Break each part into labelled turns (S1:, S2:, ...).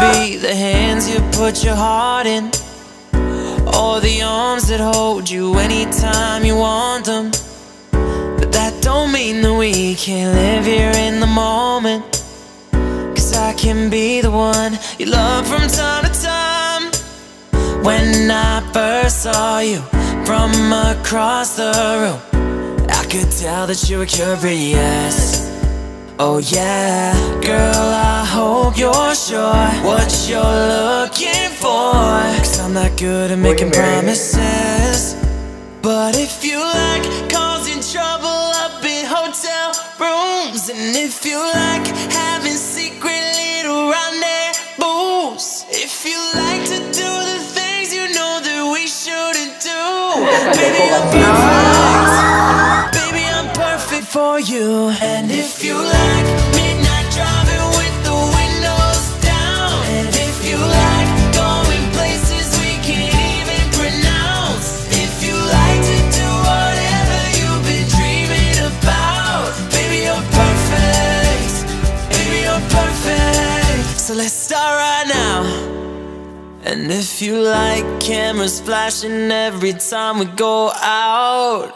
S1: be the hands you put your heart in, or the arms that hold you anytime you want them. But that don't mean that we can't live here in the moment, 'cause I can be the one you love from time to time. When I first saw you from across the room, I could tell that you were curious. Oh yeah, girl, I hope you're sure what you're looking for, 'cause I'm not good at making promises. But if you like causing trouble up in hotel rooms, and if you like having secret little rendezvous, if you like to do the things you know that we shouldn't do, baby, I'm perfect. Baby, I'm perfect for you. And if you like midnight driving with the windows down, and if you like going places we can't even pronounce, if you like to do whatever you've been dreaming about, baby, you're perfect. Baby, you're perfect. So let's start right now. And if you like cameras flashing every time we go out,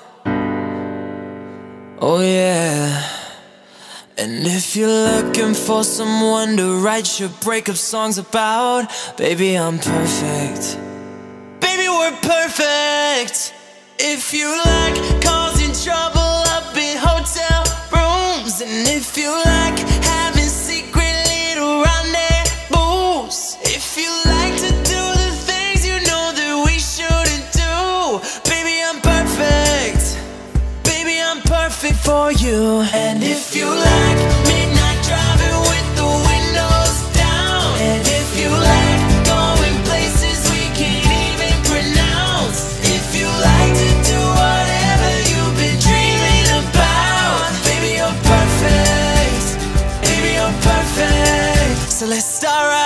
S1: oh yeah. And if you're looking for someone to write your breakup songs about, baby, I'm perfect. Baby, we're perfect. If you like causing trouble up in hotel rooms, and if you like having secret little rendezvous, if you like to do the things you know that we shouldn't do, baby, I'm perfect. Baby, I'm perfect for you. And if you like midnight driving with the windows down, and if you like going places we can't even pronounce, if you like to do whatever you've been dreaming about, baby, you're perfect. Baby, you're perfect. So let's start right